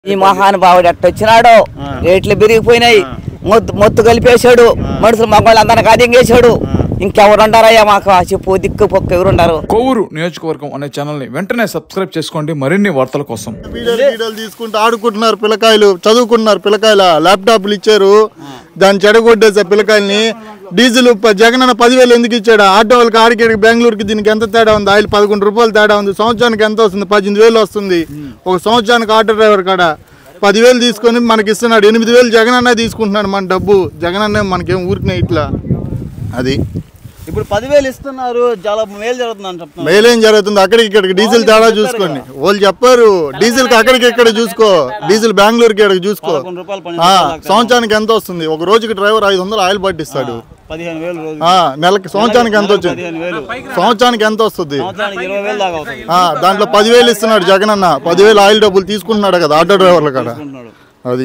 ఈ మహానుభావుడు ఎట్టొచ్చినాడో రేట్లు పెరిగిపోయినాయి, మొత్తు కలిపేశాడు, మనుషులు మగవాళ్ళు అందరికి అదింగేశాడు. ఇంకెవరు ఉండారయ్యా మాకు చెప్పు, దిక్కు పొక్క ఎవరుండారు? కొవ్వూరు నియోజకవర్గం అనే ఛానల్ ని వెంటనే సబ్స్క్రైబ్ చేసుకోండి మరిన్ని వార్తల కోసం. వీడియోలు తీసుకుంటూ ఆడుకుంటున్నారు పిల్లకాయలు, చదువుకుంటున్నారు పిల్లకాయల ల్యాప్టాప్లు ఇచ్చారు, దాన్ని చెడగొట్టేసా పిల్లకాయల్ని. డీజిల్ జగన్ 10,000 ఎందుకు ఇచ్చాడు? ఆటో వాళ్ళకి ఆడికి బెంగళూరుకి దీనికి ఎంత తేడా ఉంది? ఆయిల్ 11 రూపాయలు తేడా ఉంది. సంవత్సరానికి ఎంత వస్తుంది? 18,000 వస్తుంది ఒక సంవత్సరానికి. ఆటో డ్రైవర్ కాడ 10,000 తీసుకొని మనకి ఇస్తున్నాడు. 8,000 జగన్ అన్న తీసుకుంటున్నాడు మన డబ్బు. జగన్ అన్న మనకేం ఊరికినే ఇట్లా. అది ఇప్పుడు 10,000 ఇస్తున్నారు, చాలా మేలు జరుగుతుంది అని చెప్తున్నారు. మేలు ఏం జరుగుతుంది? అక్కడికి ఇక్కడికి డీజిల్ తేడా చూసుకోండి. వాళ్ళు చెప్పారు డీజిల్ కి అక్కడికి ఇక్కడ చూసుకో, డీజిల్ బెంగళూరుకి ఇక్కడికి చూసుకో. సంవత్సరానికి ఎంత వస్తుంది? ఒక రోజుకి డ్రైవర్ 500 ఆయిల్ పట్టిస్తాడు. 15,000 నెలకి. సంవత్సరానికి ఎంత వచ్చింది? సంవత్సరానికి ఎంత వస్తుంది? 20,000 దాకా అవుతుంది. దాంట్లో 10,000 ఇస్తున్నాడు జగన్ అన్న. 10,000 ఆయిల్ డబ్బులు తీసుకుంటున్నాడు కదా ఆటో డ్రైవర్ల కాడ. అది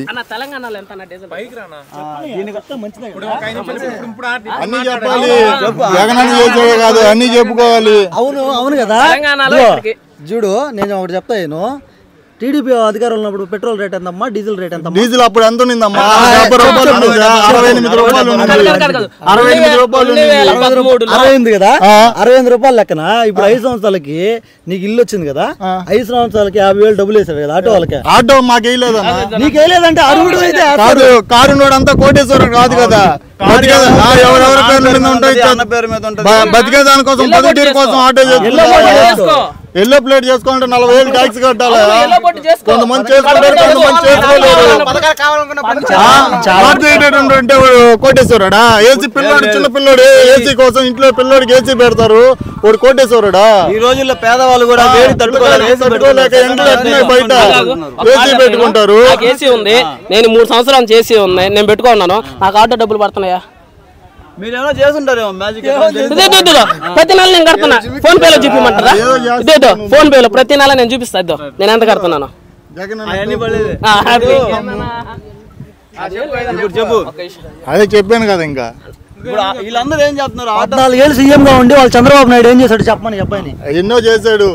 అన్ని చెప్పాలి, జగన్ అన్న చేసేవే కాదు అన్ని చెప్పుకోవాలి. అవును కదా. చూడు నేను ఒకటి చెప్తాను, టీడీపీ అధికారంలో ఉన్నప్పుడు పెట్రోల్ రేట్ ఎంతమ్మా, డీజిల్ రేట్ ఎంత? డీజిల్ అప్పుడు ఎంత ఉండిందమ్మా? 70 రూపాయలు, 68 రూపాయలు, 68 రూపాయలు, 68 కదా. 68 రూపాయలు లెక్కన ఇప్పుడు 5 సంవత్సరాలకి నీకు ఇల్లు వచ్చింది కదా, 5 సంవత్సరాలకి 50,000 డబ్బులు వేసాడు కదా ఆటో వాళ్ళకి. ఆటో మాకు వేయలేదన్నా. నీకు వేయలేదంటే అరువుడు అయితే కాదు, కారు అంతా కోటేశ్వరం కాదు కదా. ఎవరెవరి పేర్ల మీద ఉంటాయి, బతికే దానికోసం పదిటీల కోసం ఆటో చేసుకో. ఎల్లో ప్లేట్ చేసుకోవాలంటే 40,000 ట్యాక్స్ కట్టాలి. కొంతమంది చేసుకుంటారు, కొంతమంది చేసుకోలేరు. కోటేశ్వరుడా? ఏసీ పిల్లోడు, చిన్న పిల్లోడు ఏసీ కోసం ఇంట్లో పిల్లోడికి ఏసీ పెడతారు. వాడు కోటేశ్వరుడా? ఈ రోజుల్లో పేదవాళ్ళు కూడా వేడి తట్టుకోలేక ఇంట్లో బయట ఏసీ పెట్టుకుంటారు. ఏసీ ఉంది, నేను 3 సంవత్సరాలు చేసి ఉన్నాయి, నేను పెట్టుకున్నాను. నాకు ఆటో డబ్బులు పడుతున్నాయా? మీరేమో చేస్తుంటారు మ్యాజిక్. ప్రతి నెల నేను కడుతున్నా. ఫోన్ పేలో చూపిమంటారా? ఇదేదో ఫోన్ పేలో ప్రతి నెల నేను చూపిస్తా. ఇద్దో నేను ఎంత కడుతున్నాను. చెప్పు. అదే చెప్పాను కదా. ఇంకా వీళ్ళందరూ ఏం చెప్తున్నారు? 14 ఏళ్ళు సీఎం గా ఉండి వాళ్ళు చంద్రబాబు నాయుడు ఏం చేశాడు చెప్పమని చెప్పని. ఎన్నో చేశాడు.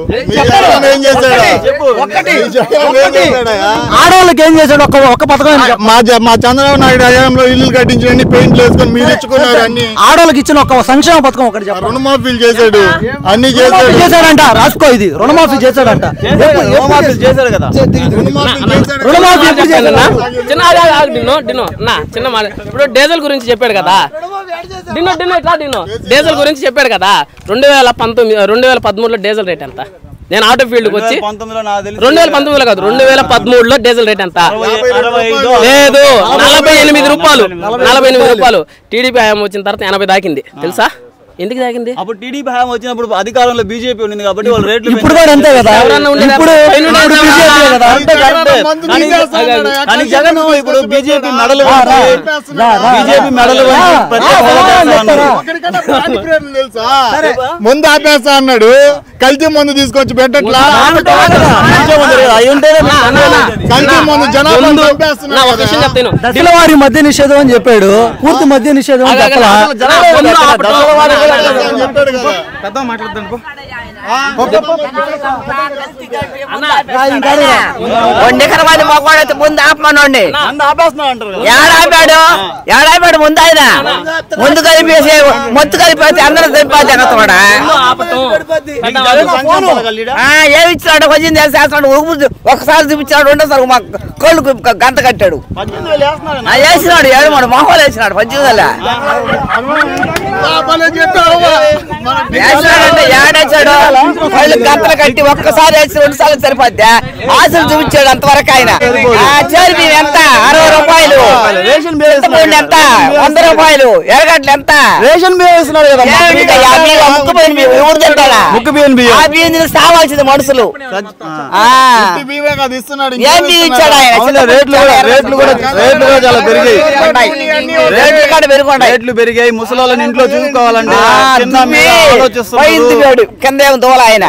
ఆడవాళ్ళకి ఏం చేశాడు? ఒక్క పథకం. మా చంద్రబాబు నాయుడు హయాంలో ఇల్లు కట్టించండి, పెయింట్లు వేసుకొని మీరు ఇచ్చుకున్నారు. అన్ని ఆడవాళ్ళకి ఇచ్చిన ఒక సంక్షేమ పథకం ఒకటి చెప్పండి. రుణమాఫీలు చేశాడు, అన్ని చేశాడంట. రాసుకో, ఇది రుణమాఫీ చేశాడంట. చేశాడు కదా. రుణమాఫీ చిన్న మాట. ఇప్పుడు డీజిల్ గురించి చెప్పాడు కదా, డీజిల్ గురించి చెప్పాడు కదా. 2013లో డీజిల్ రేట్ ఎంత? నేను ఆటో ఫీల్డ్కి వచ్చి 2019లో కాదు 2013లో డీజిల్ రేట్ ఎంత? లేదు, 48 రూపాయలు. 48 రూపాయలు. టీడీపీ హయాం వచ్చిన తర్వాత 80 దాకింది. తెలుసా ఎందుకు దాకింది? అప్పుడు టీడీపీ హయాం వచ్చినప్పుడు అధికారంలో బీజేపీ ఉంది కాబట్టి వాళ్ళు రేట్లు ఇప్పుడు కూడా అంతే కదా. కానీ జగన్ ఇప్పుడు బీజేపీ మెడలు తెలుసా? ముందు ఆపేస్తా అన్నాడు, కల్తీ మందు తీసుకొచ్చి పెట్టట్లా. కల్తీ మందు జనాభా దశలవారి మద్య నిషేధం అని చెప్పాడు, పూర్తి మద్య నిషేధం అని చెప్పాలా? మొక్కడైతే ముందు ఆపమనండి. ఏడాపాడు ముందు ఆయన ముందు కలిపేసి మొత్తు కలిపేసి అందరూ తెలిపాలి అన్నమాట. ఏమి ఇచ్చినాడు? 18,000 చేస్తున్నాడు. ఒకసారి చూపించాడు, రెండోసారి మా కోళ్ళు గంత కట్టాడు. వేసినాడు, 7 మొహలు వేసినాడు. 18,000 వేసినాడంటే ఏడేసాడు. కళ్ళు గంతలు కట్టి ఒక్కసారి వేసి 2 సార్లు సరిపోద్ది. ఆశలు చూపించాడు అంతవరకు ఆయన. చేరి ఎంత? 60 రూపాయలు. ఎంత? 100 రూపాయలు. ఎరగడ్లు ఎంత? రేషన్ బియ్యం వేస్తున్నాడు కదా. సావాల్సింది మనుషులు. రేట్లు పెరిగాయి. ముసలాళ్ళని ఇంట్లో చూసుకోవాలంటే కింద ఏమో దోల ఆయన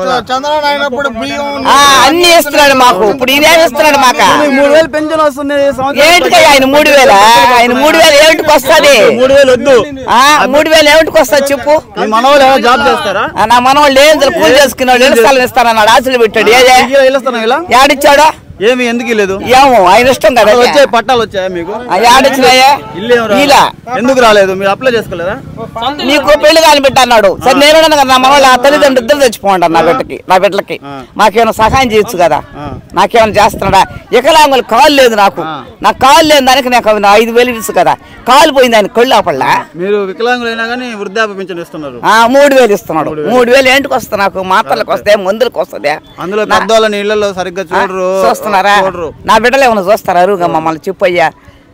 అన్ని ఇస్తున్నాడు మాకు. ఇప్పుడు ఇదేమి ఇస్తున్నాడు మాకు? 3,000 పెన్షన్ వస్తుంది. ఏంటికి ఆయన 3,000? ఆయన 3,000 ఏమిటికి వస్తుంది? 3,000 వద్దు. 3,000 ఏమిటికి వస్తుంది చెప్పు? మనవాళ్ళు ఏమో జాబ్ చేస్తారా? నా మనవాళ్ళు ఏం కూలి చేసుకున్నాడు. ఇళ్ళ స్థలం ఇస్తానన్నాడు. ఆశలు పెట్టాడు. ఏడిచ్చాడు? ఏమి ఎందుకు లేదు? ఏమో ఆయన ఇష్టం కదా. వచ్చాయి పట్టాలు వచ్చాయా మీకు? ఆడొచ్చినాయా? ఇలా ఎందుకు రాలేదు? మీరు అప్లై చేసుకోలేదా? నీకు పెళ్లి కాని బిడ్డ అన్నాడు. సరే నేను కదా నా మన తల్లిదండ్రులు ఇద్దరు తెచ్చిపోండి నా బిడ్డలకి మాకేమైనా సహాయం చేయొచ్చు కదా. నాకేమైనా చేస్తున్నాడా? వికలాంగులు కాలు లేదు నాకు కాలు లేని దానికి నాకు 5,000 ఇచ్చు కదా. కాలు పోయింది ఆయన కళ్ళు ఆపళ్ళ. మీరు వికలాంగులైనా కానీ వృద్ధాప్య పింఛన్ ఇస్తున్నారు. 3,000 ఇస్తున్నాడు. 3,000 ఏంటికి వస్తా? నాకు మాత్రలకు వస్తాయి, మందులకు వస్తుందా? అందులో పెద్దవాళ్ళని ఇళ్లలో సరిగ్గా చూస్తున్నారా? నా బిడ్డలు ఏమైనా చూస్తారా? అరువుగా మమ్మల్ని చెప్పయ్యా.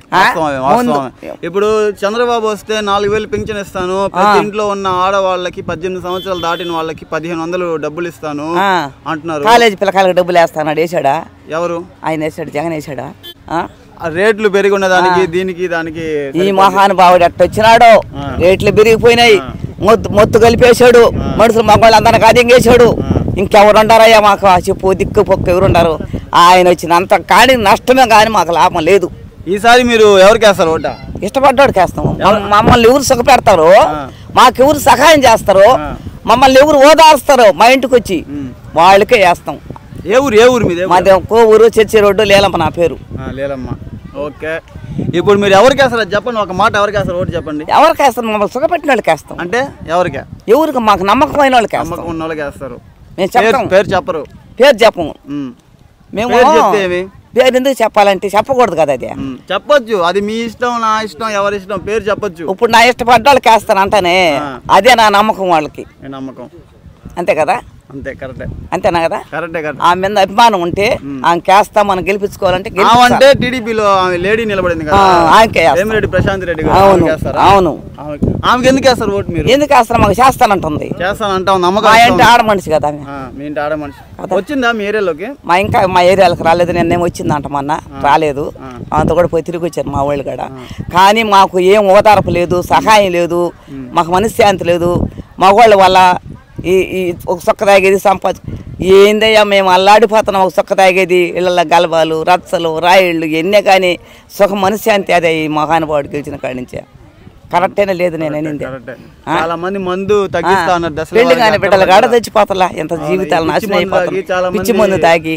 ఇప్పుడు చంద్రబాబు వస్తే 4,000 పింఛన్ ఇస్తాను, ప్రతి ఇంట్లో ఉన్న ఆడవాళ్ళకి 18 సంవత్సరాలు దాటిన వాళ్ళకి 1,500 డబ్బులు ఇస్తాను అంటున్నారు. కాలేజీ పిల్లకాయలకు డబ్బులు వేస్తాడు. వేసాడా? ఎవరు? ఆయన వేసాడు. జగన్ వేసాడా? రేట్లు పెరిగి ఉన్న దానికి దానికి ఈ మహానుభావుడు ఎట్ట వచ్చినాడో రేట్లు పెరిగిపోయినాయి. మొత్తు కలిపేశాడు. మనుషులు మగవాళ్ళు అందరికి అదింగేశాడు. ఇంకెవరు ఉండారయ్యా మాకు? చెప్పు దిక్కు పొక్క ఎవరుండారు? ఆయన వచ్చినంత కానీ నష్టమే కానీ మాకు లాభం లేదు. ఈసారి మీరు ఎవరికి వేస్తారు ఓట? ఇష్టపడ్డాడికి వేస్తాము. మమ్మల్ని ఎవరు సుఖపెడతారు? మాకెవరు సహాయం చేస్తారు? మమ్మల్ని ఎవరు ఓదారుస్తారు? మా ఇంటికి వచ్చి వాళ్ళకే వేస్తాం. ఏ ఊరు మీదే? మాది కోవూరు, చర్చి రోడ్డు, లేలమ్మ నా పేరు. లేలమ్మ. ఓకే, ఇప్పుడు మీరు ఎవరికి వేస్తారు చెప్పండి, ఒక మాట. ఎవరికి వేస్తారు ఓటు చెప్పండి. ఎవరికి వేస్తాం? మమ్మల్ని సుఖపెట్టిన వాళ్ళకి వేస్తాం. అంటే ఎవరికి? ఎవరికి? మాకు నమ్మకమైన వాళ్ళకి వేస్తాం. నమ్మకం ఉన్న వాళ్ళకి వేస్తారు. మేము చెప్తాం. పేరు చెప్పరు? పేరు చెప్పము మేము. పేరు ఎందుకు చెప్పాలంటే చెప్పకూడదు కదా. అది చెప్పొచ్చు, అది మీ ఇష్టం, నా ఇష్టం, ఎవరి ఇష్టం. పేరు చెప్పొచ్చు. ఇప్పుడు నా ఇష్టపడ్డ వాళ్ళకి వేస్తాను అంటానే. అదే నా నమ్మకం వాళ్ళకి. నమ్మకం అంతే కదా? అంతే. కరెక్టే. అంతేనా కదా? కరెక్టే. ఆమె మీద అభిమానం ఉంటే ఆమెకి వేస్తా. మనం గెలిపించుకోవాలంటే అంటే టీడీపీలో లేడీ నిలబడింది కదా, వేమిరెడ్డి ప్రశాంత్ రెడ్డి గారు. అవును. ఆమెకి ఎందుకు వేస్తారు ఓటు మీరు? ఎందుకు వేస్తారు? మాకు చేస్తానంటుంది. చేస్తానంటాం. నమ్మకం. మా ఇంటి ఆడ మనిషి కదా. మీ ఇంటి ఆడ మనిషి వచ్చిందా మీ ఏరియాలోకి? మా ఏరియాలకు రాలేదు. నిన్నేం వచ్చిందంట మొన్న. రాలేదు. అంత కూడా పోయి తిరిగి వచ్చారు మా వాళ్ళు కూడా. కానీ మాకు ఏం ఓదార్పు లేదు, సహాయం లేదు, మాకు మనశ్శాంతి లేదు. మగవాళ్ళ వల్ల ఈ ఒక సొక్క తాగేది సంపాది ఏందయ్యా మేము అల్లాడిపోతున్నాం. ఒక సొక్క తాగేది, ఇళ్ళ గలబాలు, రచ్చలు, రాయిళ్ళు ఎన్నే కానీ సుఖ మనశ్శాంతి అదే ఈ మహానుభావుడు గెలిచిన కాడి నుంచే. కరెక్టేనే లేదు నేను అనింది. చాలా మంది మందు తగ్గిస్తున్నారు. పెళ్లి కానీ బిడ్డలు గాడ తెచ్చిపోతలా. ఎంత జీవితాలు నాశనం అయిపోతాయి పిచ్చి మందు తాగి.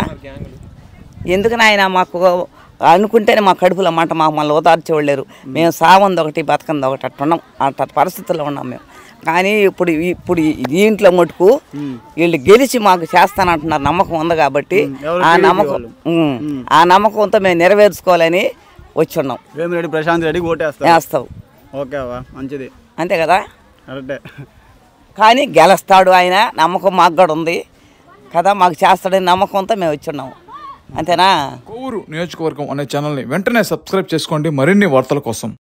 ఎందుకు నాయన మాకు అనుకుంటేనే మా కడుపులో మాట. మాకు మళ్ళీ ఓదార్చేవాళ్ళేరు. మేము సావంది ఒకటి బతకంది ఒకటి అట్టున్నాం. అట్ట పరిస్థితుల్లో ఉన్నాం మేము. కానీ ఇప్పుడు దీంట్లో మటుకు వీళ్ళు గెలిచి మాకు చేస్తానంటున్నారు. నమ్మకం ఉంది కాబట్టి ఆ నమ్మకంతో మేము నెరవేర్చుకోవాలని వచ్చున్నాం. వేమిరెడ్డి ప్రశాంత్ రెడ్డి వేస్తావు. ఓకే, మంచిది. అంతే కదా? కరెక్టే. కానీ గెలుస్తాడు ఆయన. నమ్మకం మాకు కూడా ఉంది కదా. మాకు చేస్తాడని నమ్మకంతో మేము వచ్చున్నాము. అంతేనా? కోవూరు నియోజకవర్గం అనే ఛానల్ని వెంటనే సబ్స్క్రైబ్ చేసుకోండి మరిన్ని వార్తల కోసం.